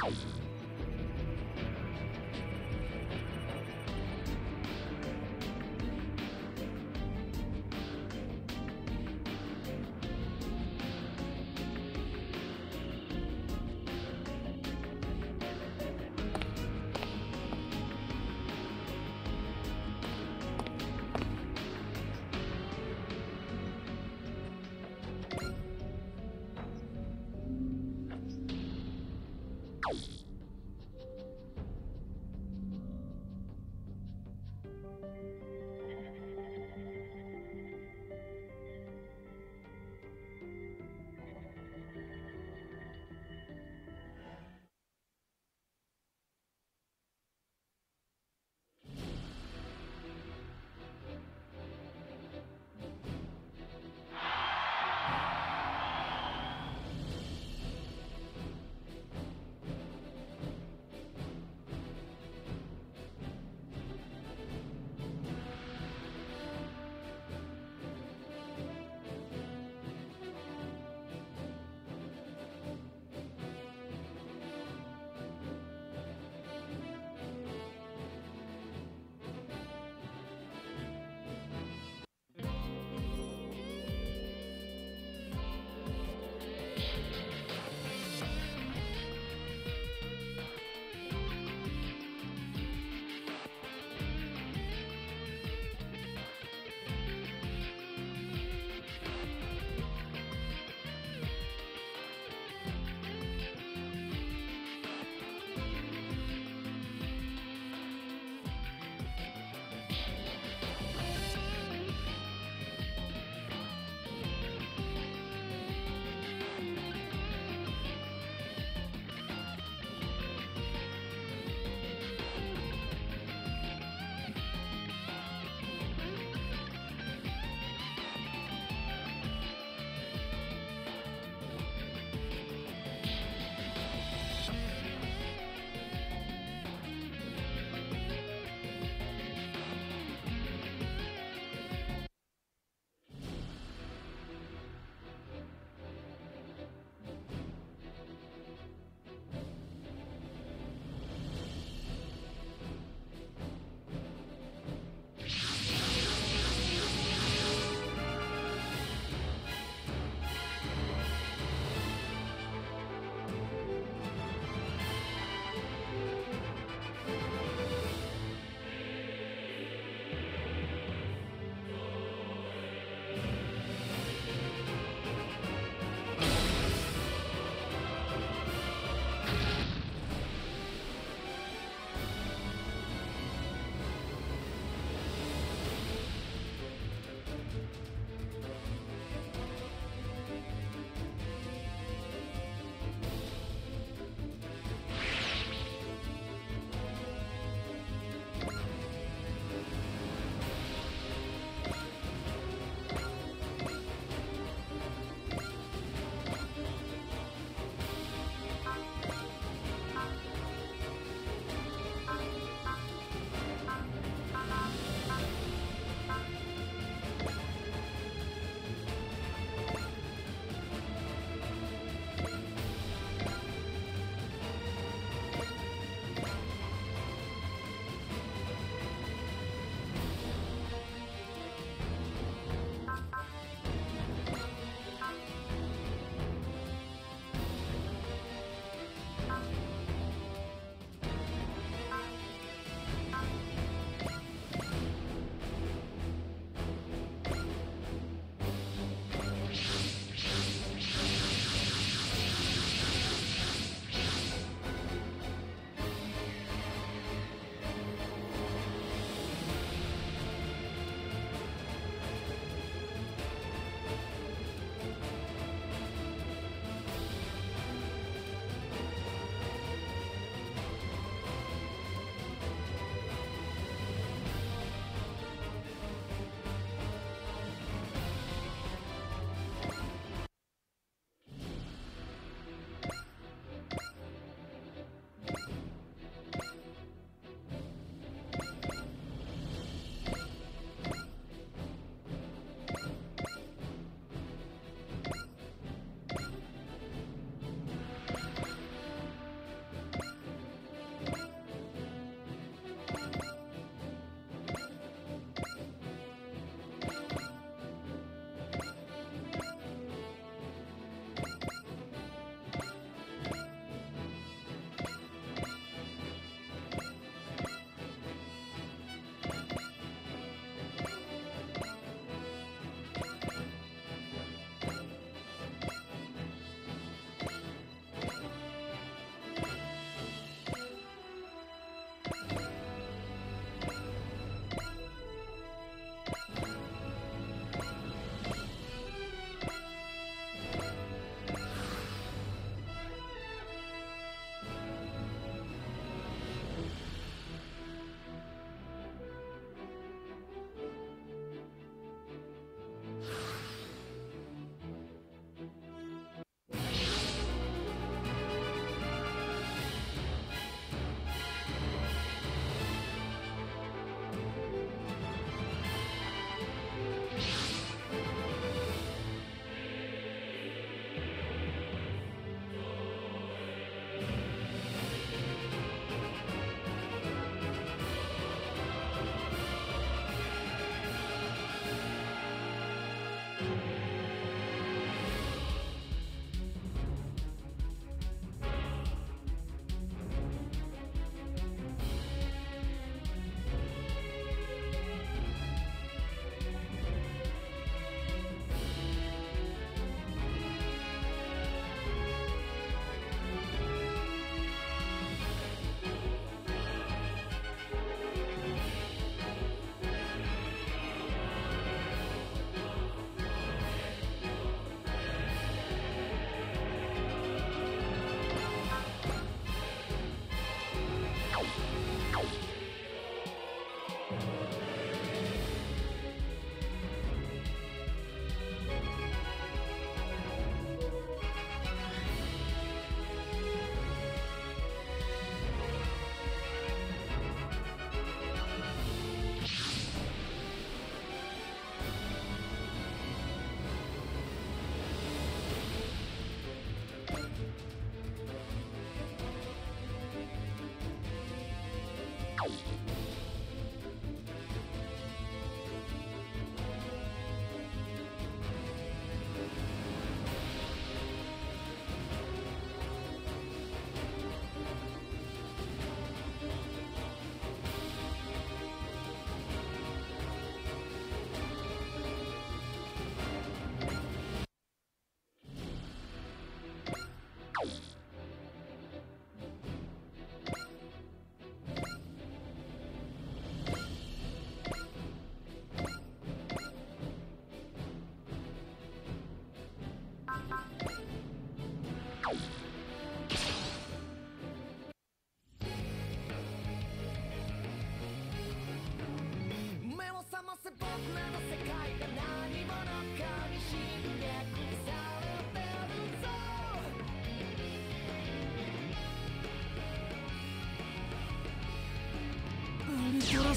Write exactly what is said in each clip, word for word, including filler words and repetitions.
you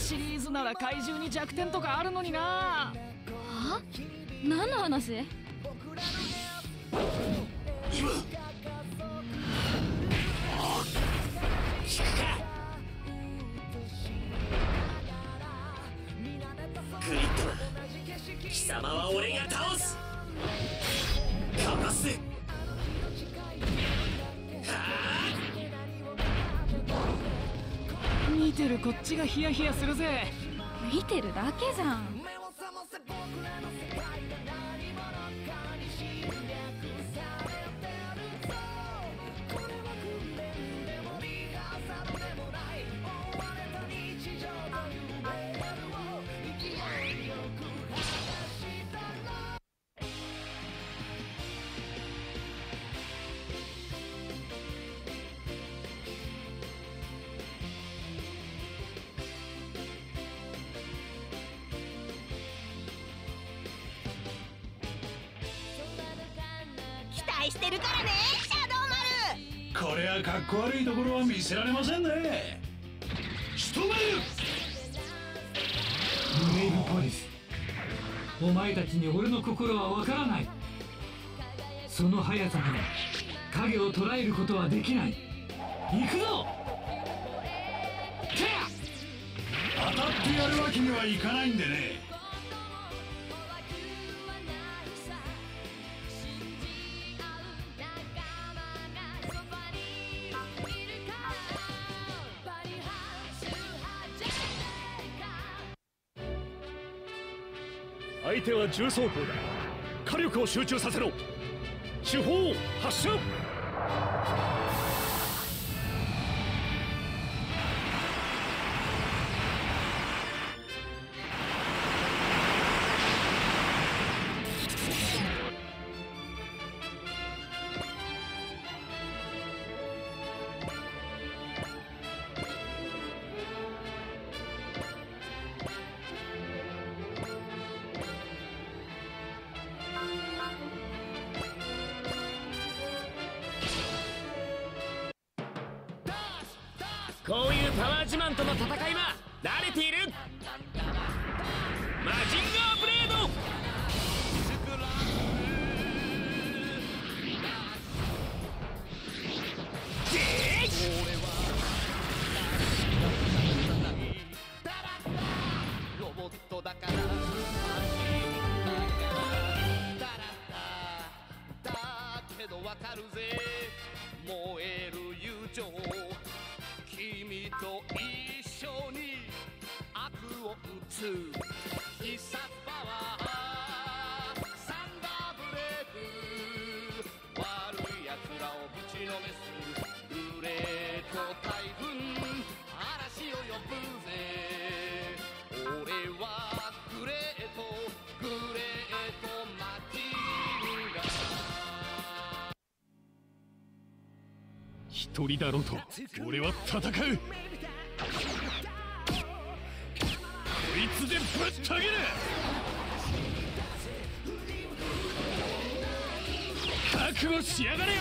シリーズなら怪獣に弱点とかあるのにな。 は？何の話？ グリッドマン、貴様は俺が倒す。かわす。 見てるこっちがヒヤヒヤするぜ。 見てるだけじゃん。 期待してるからね、シャドウマル。 これはかっこ悪いところは見せられませんね。仕留める。 ブレイブポリス、お前たちに俺の心はわからない。その速さで影を捉えることはできない。行くぞ。 当たってやるわけにはいかないんでね。 相手は重装甲だ。火力を集中させろ。手法発射。こういうパワー自慢との戦いは慣れている。マジンガーブレード。 ロボットだからだけどわかるぜ、燃える友情。君と一緒に悪を打つ必殺パワーサンダーブレイブ、悪い奴らをぶちのめすグレート台風、嵐を呼ぶぜ。俺はグレートグレートマジンガー。 一人だろうと俺は戦う。こいつでぶった切る。覚悟しやがれよ。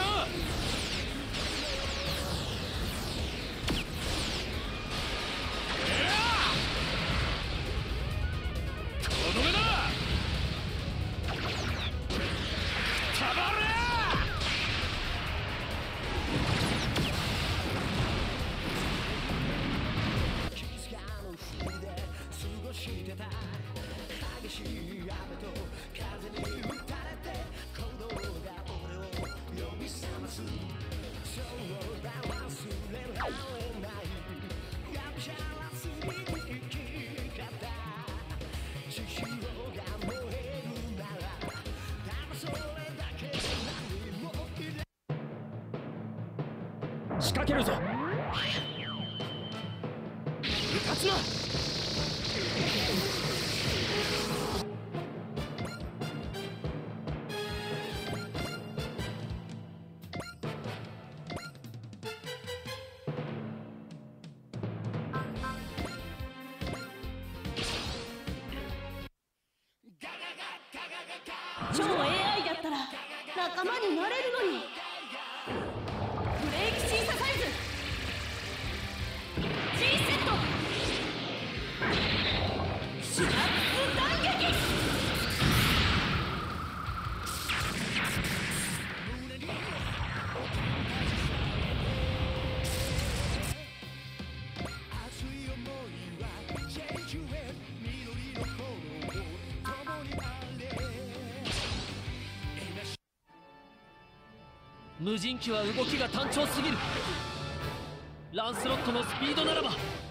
とどめだ。たまれ。激しい雨と風に打たれて鼓動が俺を呼び覚ます。そうだ忘れられないがむしゃらすぎる生き方。血潮が燃えるならただそれだけで何もいれ。仕掛けるぞ。うかつな。 超 エーアイ だったら仲間になれるのに。ブレーキ審査サイズ G セット。 無人機は動きが単調すぎる。ランスロットのスピードならば。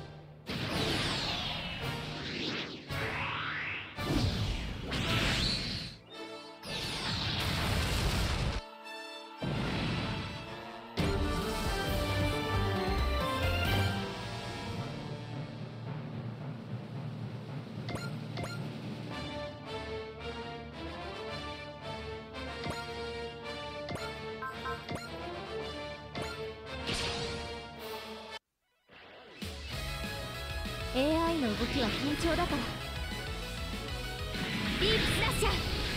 エーアイ の動きは緊張だから。ディープスラッシャー。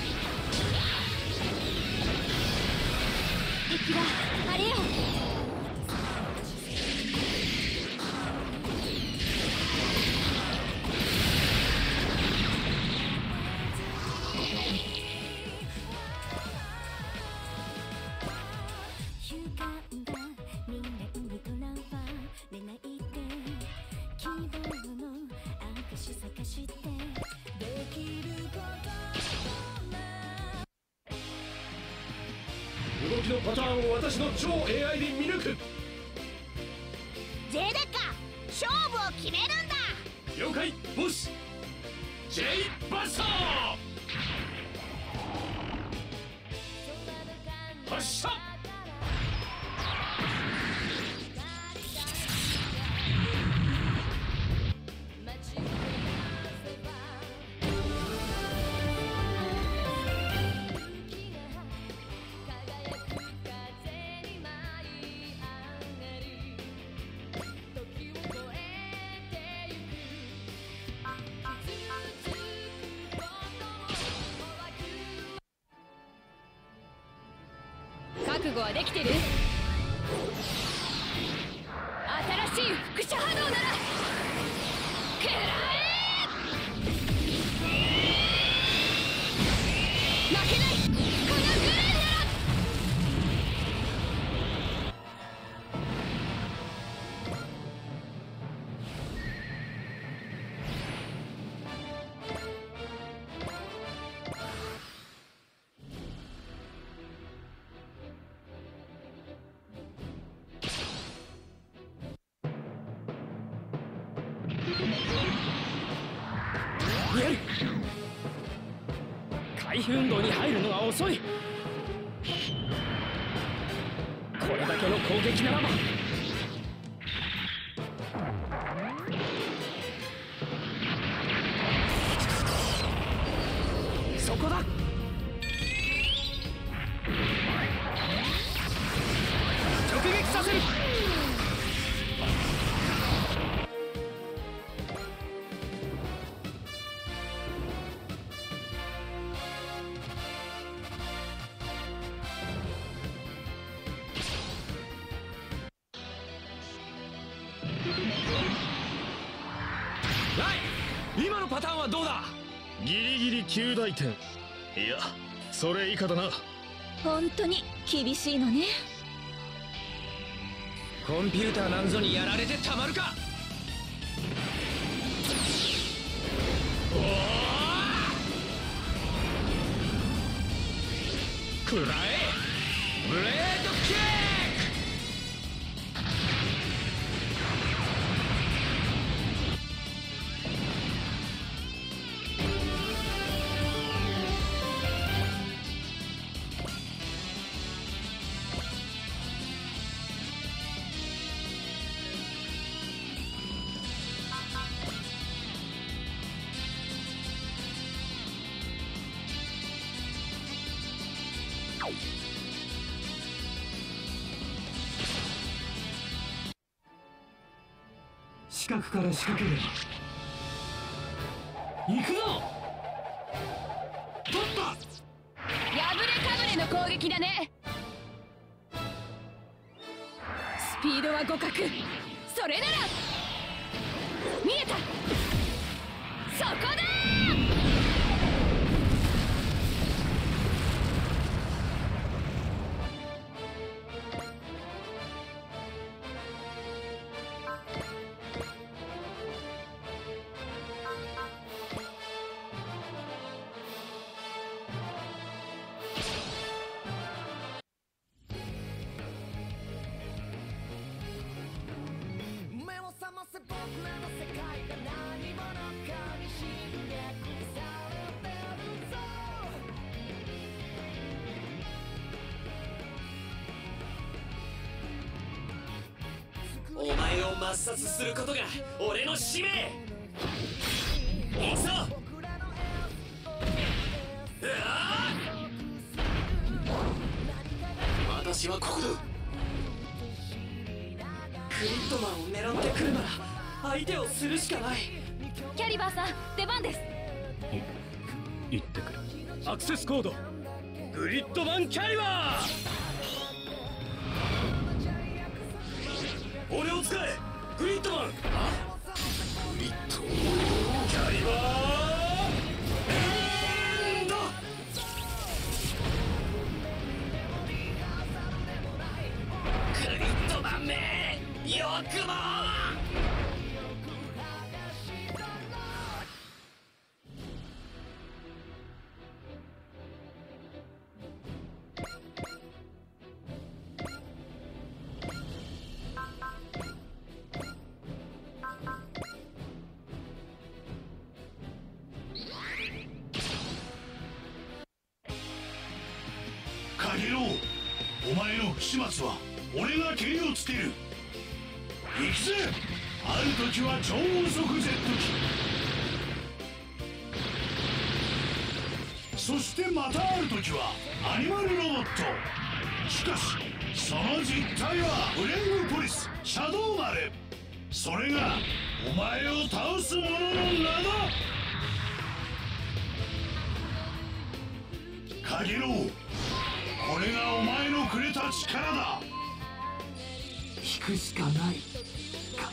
敵だ、あれよ。 動きのパターンを私の超 エーアイ で見抜く。 J デッカ勝負を決めるんだ。 了解ボス。 J バスター発射。 覚悟はできてる？新しい輻射波動なら食らえ！負けないこのグレンなら！ 見える。回避運動に入るのは遅い。これだけの攻撃ならば。そこだ。直撃させる。今のパターンはどうだ？ ギリギリきゅう大点。いやそれ以下だな。 本当に厳しいのね。 コンピューターなんぞにやられてたまるか。おお食らえブレードキック。 死角から仕掛ける。行くぞ。取った。 破れかぶれの攻撃だね。スピードは互角。それなら見えた。そこだ。 前を抹殺することが俺の使命。行くぞ。うわあ、私はここだ。クリットマンを狙ってくるなら相手をするしかない。 キャリバーさん、出番です。 行ってくる。アクセスコードグリッドマンキャリバー。 俺を使えグリッドマン。グリッドキャリバーエンド。グリッドマンめよくも。 カゲロウ、お前の不始末は俺がケリをつける。行くぜ。ある時は超音速ジェット機、そしてまたある時はアニマルロボット。しかしその実態はブレイブポリスシャドウマル。それがお前を倒す者の名だ。カゲロウ、これがお前のくれた力だ。 引くしかないか。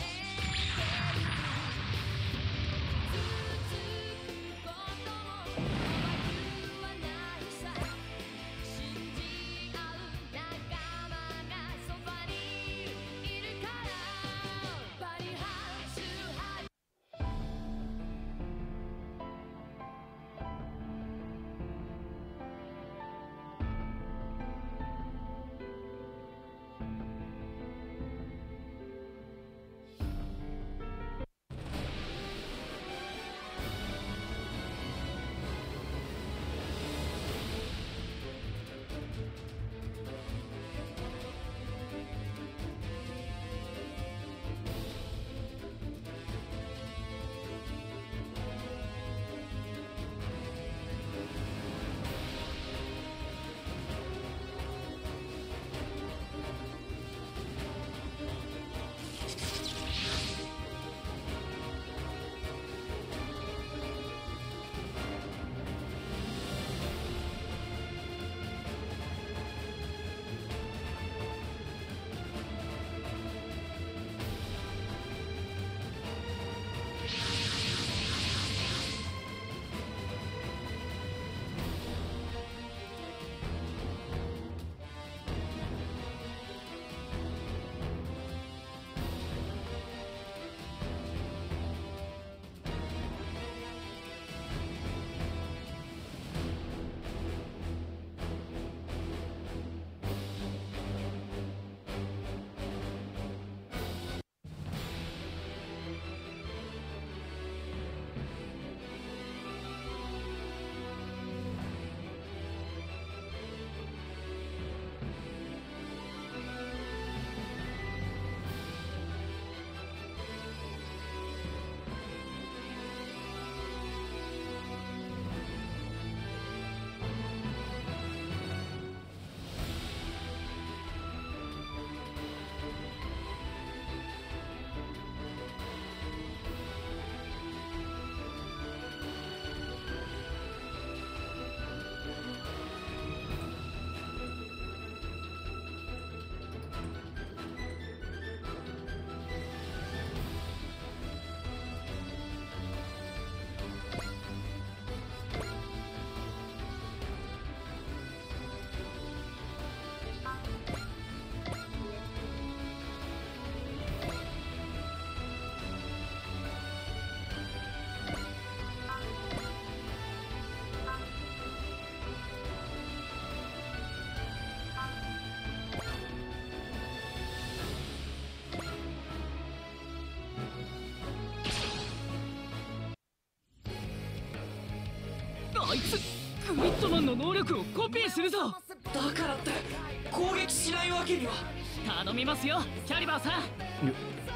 あいつグリッドマンの能力をコピーするぞ。 だからって攻撃しないわけには。 頼みますよキャリバーさん。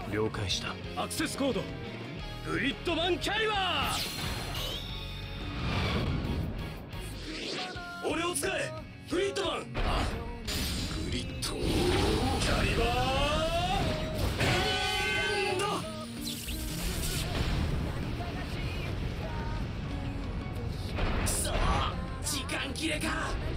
了解した。アクセスコードグリッドマンキャリバー。俺を使えグリッドマン。あグリッドキャリバーエンド。くそ時間切れか。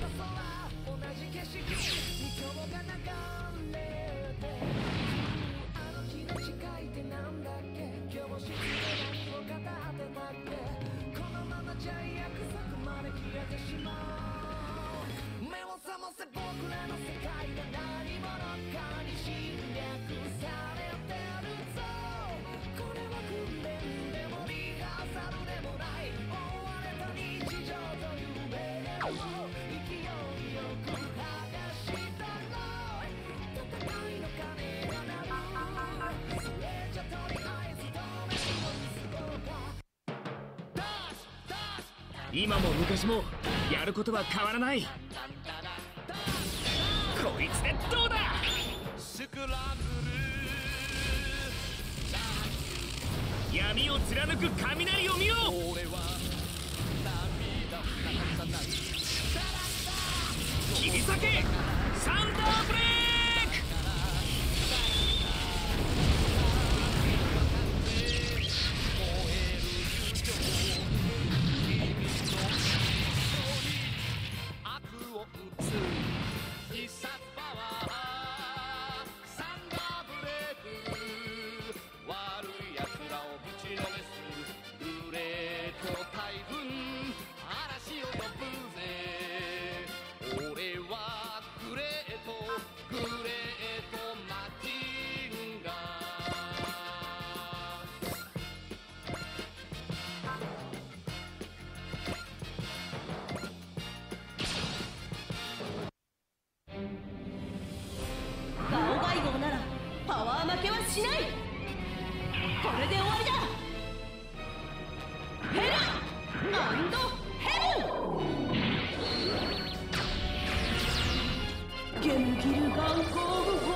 今も昔もやることは変わらない。こいつでどうだ。闇を貫く雷を見よ。切り裂けサンダーブレイク。 負けはしない。これで終わりだ。ヘルアンドヘブン。ゲムギルガンゴーブホ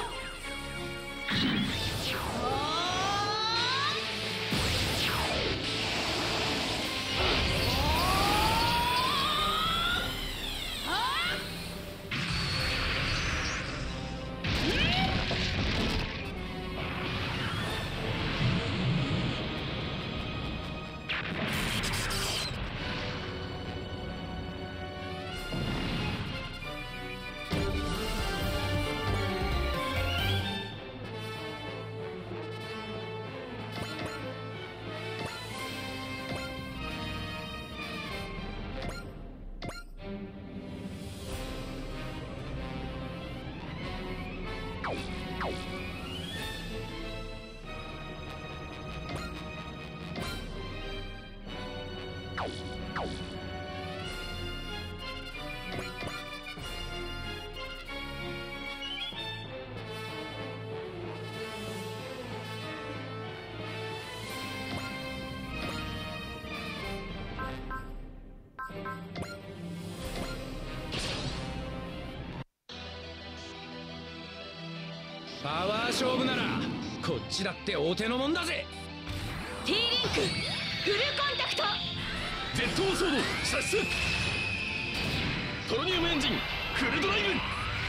パワー勝負ならこっちだって大手のもんだぜ。 T リンクフルコンタクト。 ジェットオーソード射出。トロニウムエンジンフルドライブ。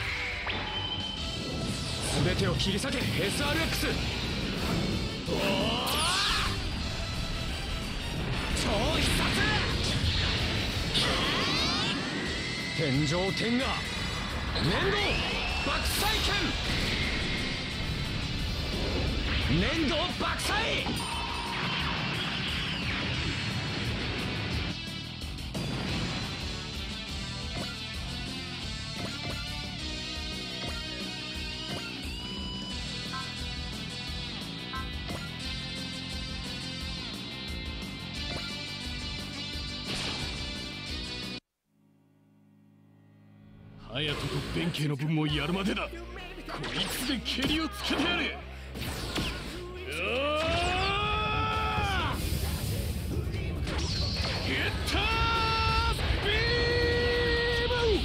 全てを切り裂け エスアールエックス。 おお超必殺。天上天下粘土爆砕剣。粘土爆砕。隼人と弁慶の分もやるまでだ。こいつで蹴りをつけてやる。ゲッタービーム。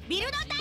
ビルドタイガー。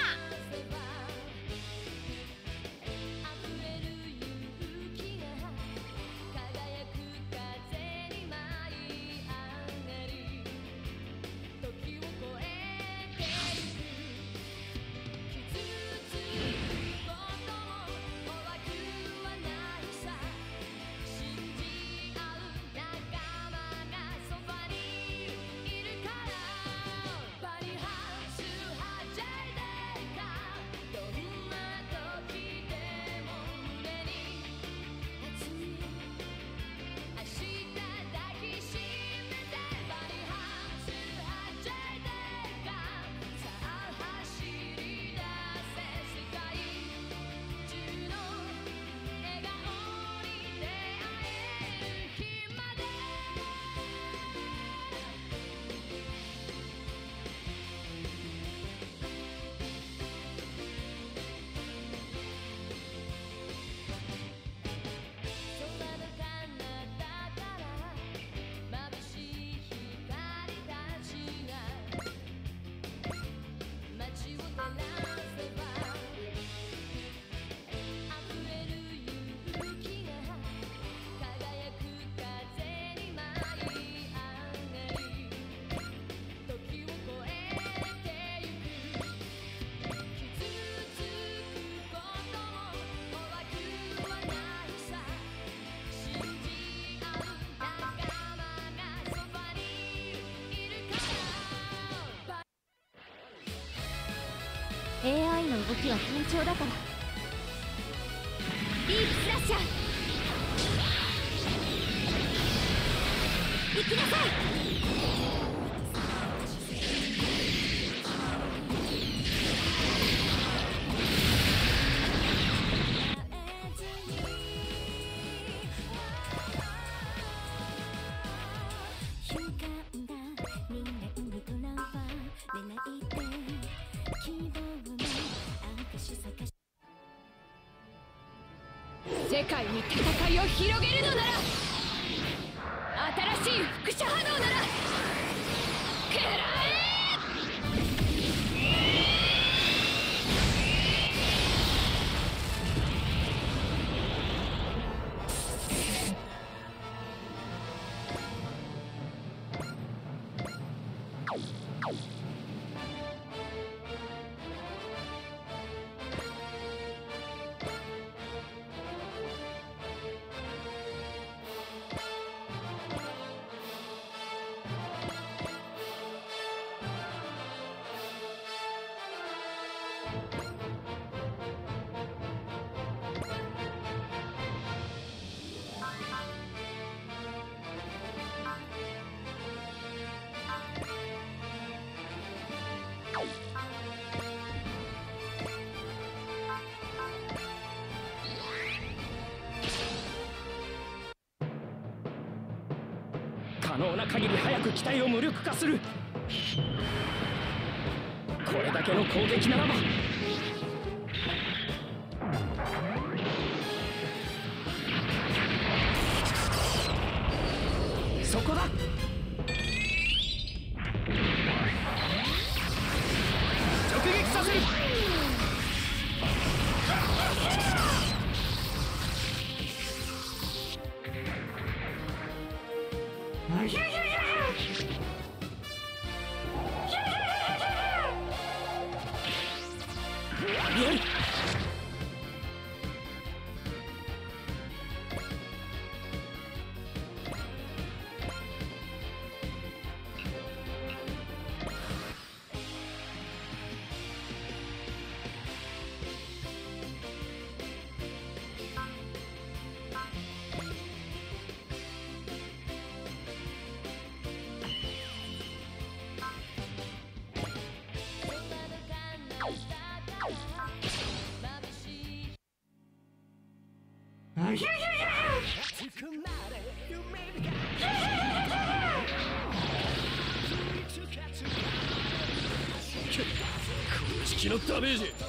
エーアイ の動きは単調だから。ディープスラッシャー行きなさい。 世界に戦いを広げるのなら、新しい輻射波動なら食らえ。 可能な限り早く機体を無力化する。これだけの攻撃ならばそこだ。直撃させる。 公式のダメージ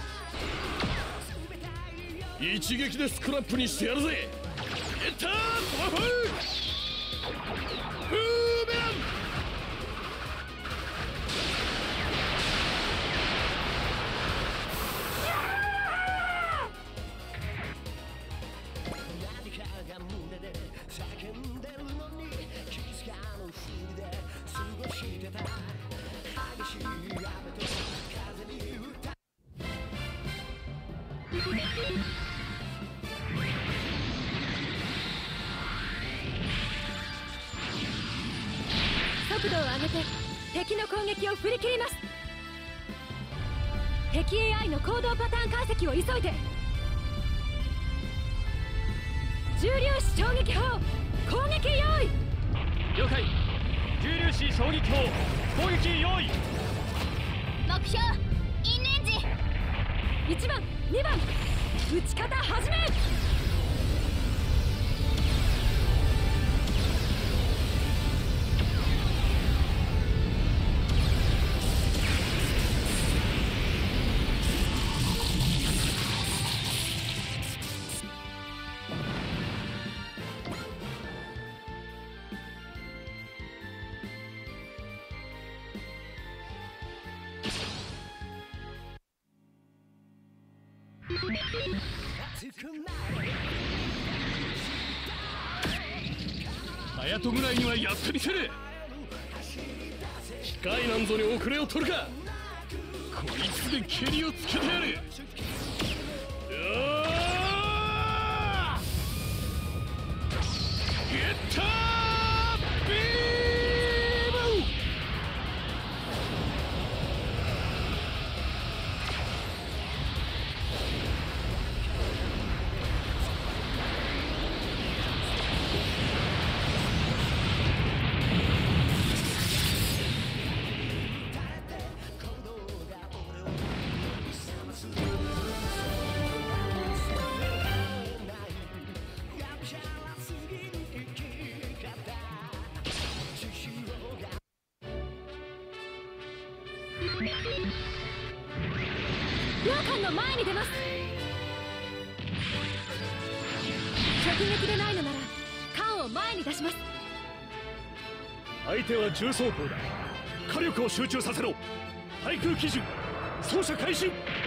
一撃でスクラップにしてやるぜ。エッターパワフルブーメラン。 げて敵の攻撃を振り切ります。敵 エーアイ の行動パターン解析を急いで。重粒子衝撃砲攻撃用意。 了解。重粒子衝撃砲攻撃用意。 目標インレンジ。いちばんにばん撃ち方始め。 隼人ぐらいにはやってみせる。機械なんぞに遅れを取るか。こいつで蹴りをつけてやる。うわーゲッタービーム。 両艦の前に出ます。直撃でないのなら艦を前に出します。 相手は重装甲だ。火力を集中させろ。対空基準操作開始。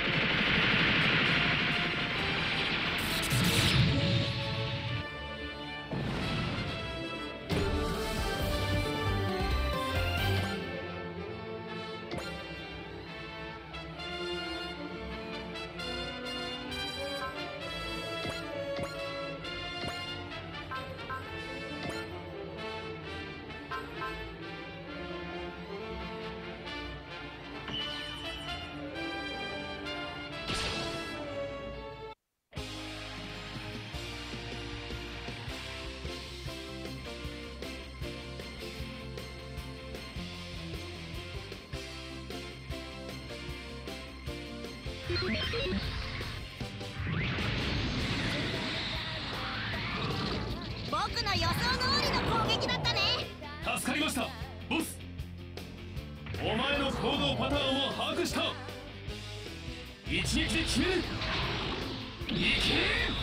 僕の予想通りの攻撃だったね。 助かりましたボス。お前の行動パターンも把握した。一撃で決める。いけ。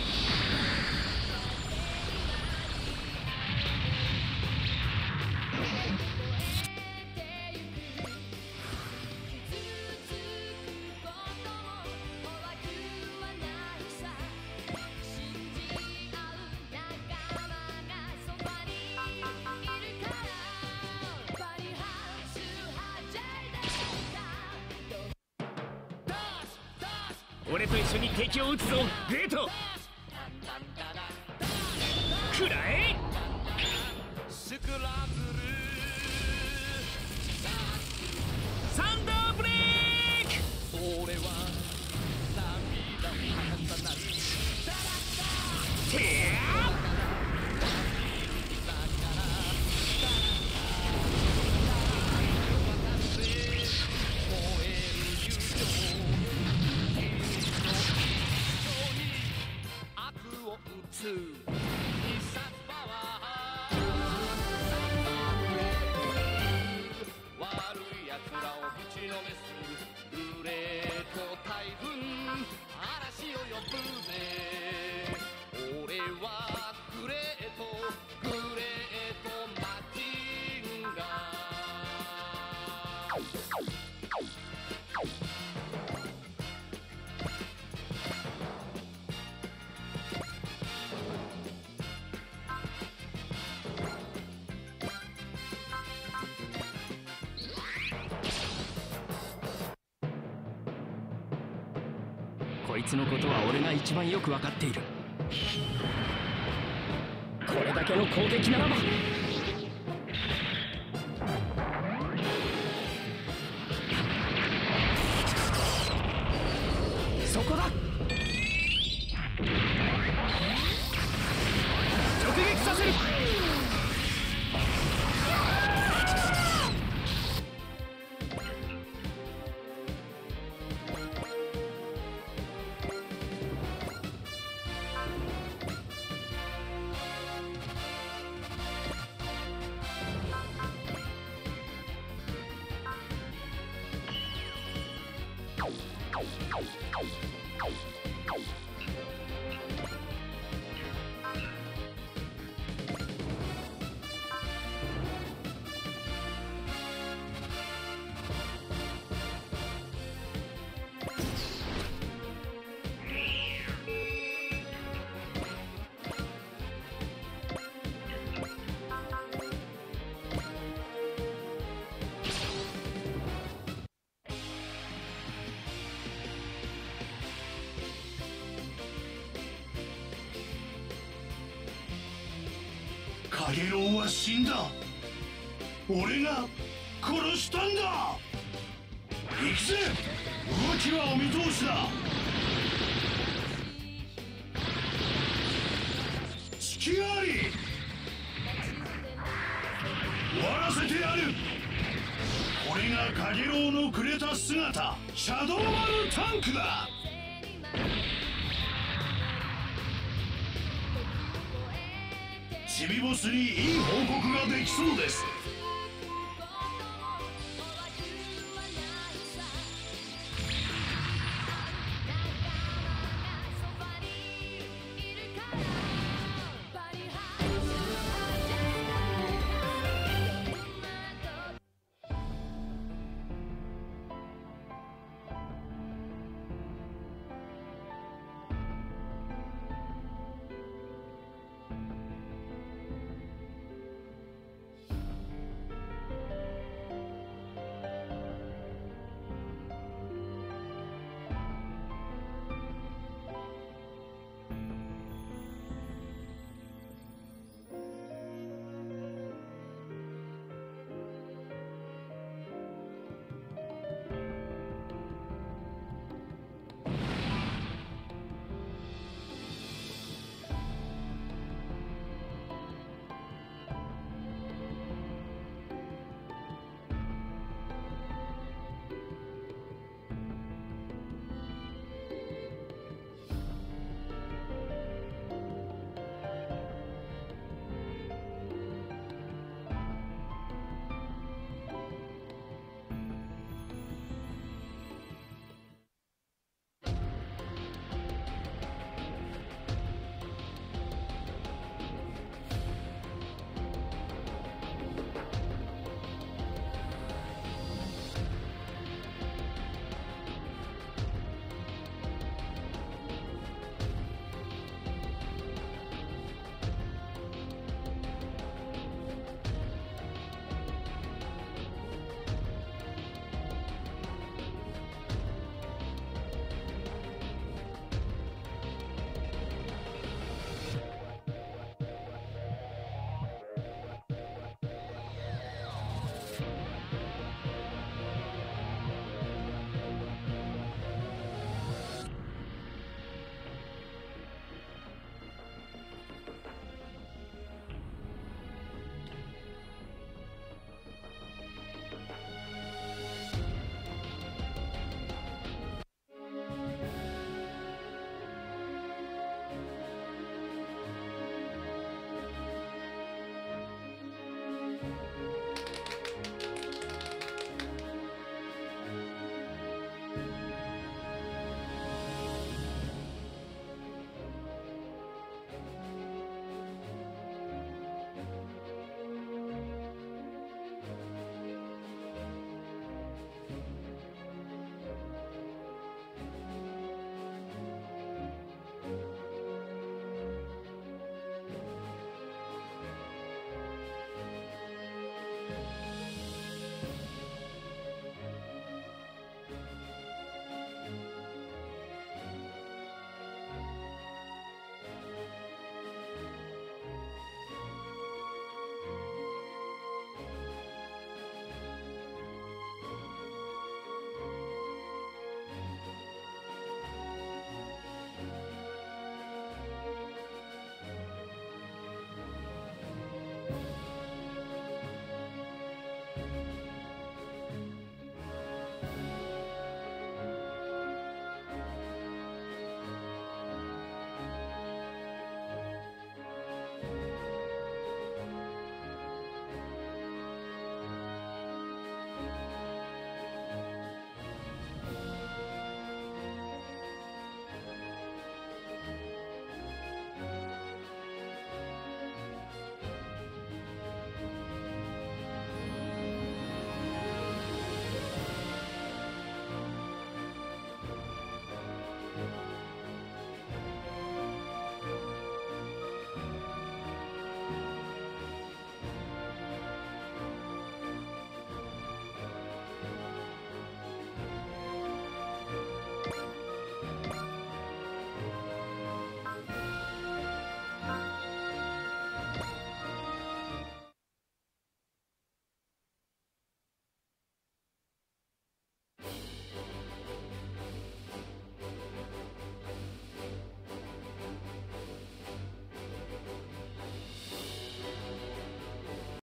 俺と一緒に敵を撃つぞグレート。くらえ。 スクランブルサンダーブレイク。 俺は涙を重なるてやこいつのことは俺が一番よく分かっている。これだけの攻撃ならばこだ。直撃させる。 カゲロウは死んだ。俺が殺したんだ。行くぜ。動きはお見通しだ。隙あり。終わらせてやる。これがカゲロウのくれた姿、シャドウマルタンクだ。チビボスにいい報告ができそうです。